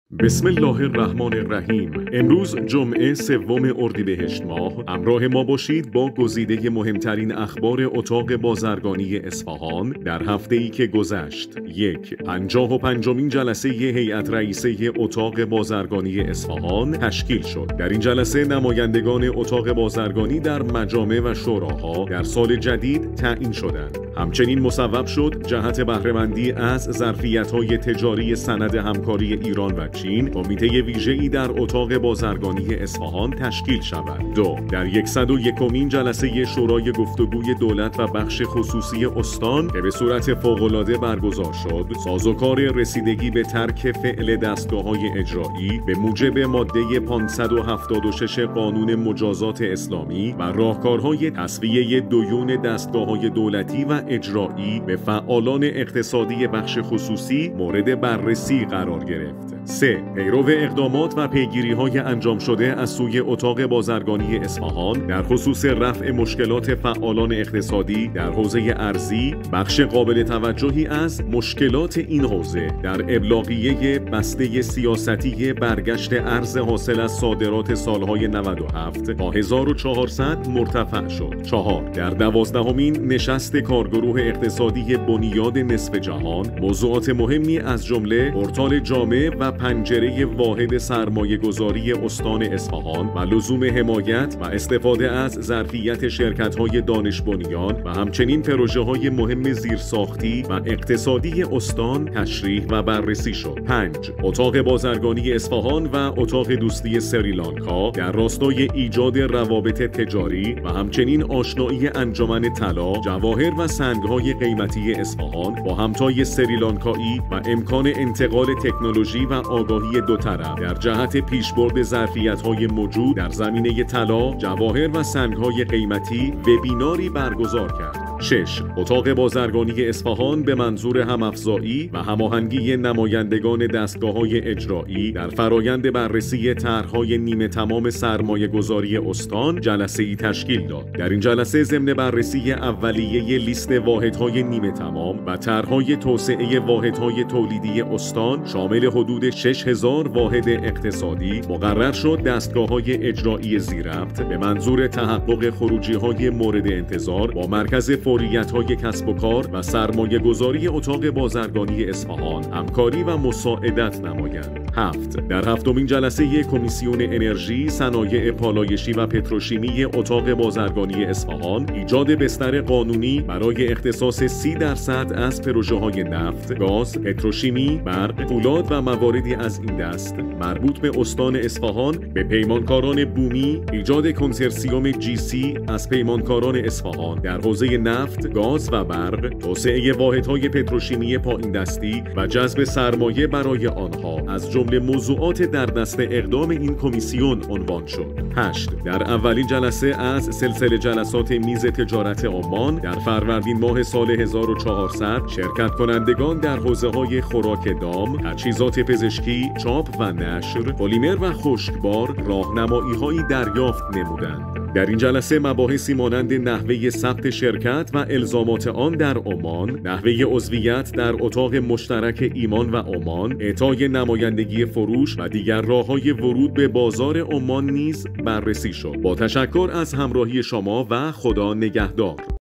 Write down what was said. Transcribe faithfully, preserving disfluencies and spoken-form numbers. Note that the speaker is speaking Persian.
بسم الله الرحمن الرحیم. امروز جمعه سوم اردیبهشت ماه. همراه ما باشید با گزیده مهمترین اخبار اتاق بازرگانی اصفهان در هفته‌ای که گذشت. یک، پنجاه و پنجمین جلسه هیئت رئیسه اتاق بازرگانی اصفهان تشکیل شد. در این جلسه نمایندگان اتاق بازرگانی در مجامع و شوراها در سال جدید تعیین شدند. همچنین مصوب شد جهت بهره‌مندی از ظرفیت‌های تجاری سند همکاری ایران و چین، کمیته ویژه‌ای در اتاق بازرگانی اصفهان تشکیل شود. دو، در صد و یکمین جلسه شورای گفتگوی دولت و بخش خصوصی استان که به صورت فوق‌العاده برگزار شد، سازوکار رسیدگی به ترک فعل دستگاه‌های اجرایی به موجب ماده پانصد و هفتاد و شش قانون مجازات اسلامی و راهکارهای تسویه دیون دستگاه‌های دولتی و اجرایی به فعالان اقتصادی بخش خصوصی مورد بررسی قرار گرفت. سه، پیرو اقدامات و پیگیری‌های انجام شده از سوی اتاق بازرگانی اصفهان در خصوص رفع مشکلات فعالان اقتصادی در حوزه ارزی، بخش قابل توجهی از مشکلات این حوزه در ابلاغیه بسته سیاستی برگشت ارز حاصل از صادرات سالهای نود و هفت تا هزار و چهارصد مرتفع شد. چهار، در دوازدهمین نشست کارگروه اقتصادی بنیاد نصف جهان موضوعات مهمی از جمله پورتال جامع و پنجره واحد سرمایه‌گذاری استان اصفهان و لزوم حمایت و استفاده از ظرفیت شرکت‌های دانش بنیان و همچنین پروژه‌های مهم زیرساختی و اقتصادی استان تشریح و بررسی شد. پنج، اتاق بازرگانی اصفهان و اتاق دوستی سریلانکا در راستای ایجاد روابط تجاری و همچنین آشنایی انجمن طلا، جواهر و سنگ‌های قیمتی اصفهان با همتای سریلانکایی و امکان انتقال تکنولوژی و آگاهی دو طرف در جهت پیشبرد ظرفیت‌های موجود در زمینه طلا، جواهر و سنگ‌های قیمتی وبیناری برگزار کرد. شش، اتاق بازرگانی اصفهان به منظور هم‌افزایی و هماهنگی نمایندگان دستگاه‌های اجرایی در فرایند بررسی طرح‌های نیمه تمام سرمایه‌گذاری استان جلسه‌ای تشکیل داد. در این جلسه ضمن بررسی اولیه لیست واحدهای نیمه تمام و طرح‌های توسعه واحدهای تولیدی استان شامل حدود شش هزار واحد اقتصادی مقرر شد دستگاه‌های اجرایی زیرربط به منظور تحقق خروجی‌های مورد انتظار با مرکز فوریت‌های کسب و کار و سرمایه‌گذاری اتاق بازرگانی اصفهان همکاری و مساعدت نمایند. هفت، در هفتمین جلسه کمیسیون انرژی، صنایع پالایشی و پتروشیمی اتاق بازرگانی اصفهان ایجاد بستر قانونی برای اختصاص سی درصد از پروژه‌های نفت، گاز، پتروشیمی، برق، فولاد و مواردی از این دست مربوط به استان اصفهان به پیمانکاران بومی، ایجاد کنسرسیوم جی سی از پیمانکاران اصفهان در حوزه نفت، گاز و برق، توسعه واحدهای پتروشیمی پایین دستی و جذب سرمایه برای آنها از جمله موضوعات در دست اقدام این کمیسیون عنوان شد. هشت، در اولین جلسه از سلسله جلسات میز تجارت عمان در فروردین ماه سال هزار و چهارصد شرکت کنندگان در حوزه‌های خوراک دام، تجهیزات پزشکی، چاپ و نشر، پلیمر و خشکبار راهنمایی‌هایی دریافت نمودند. در این جلسه مباحثی مانند نحوه ثبت شرکت و الزامات آن در عمان، نحوه عضویت در اتاق مشترک ایمان و عمان، اعطای نمایندگی فروش و دیگر راه‌های ورود به بازار عمان نیز بررسی شد. با تشکر از همراهی شما و خدا نگهدار.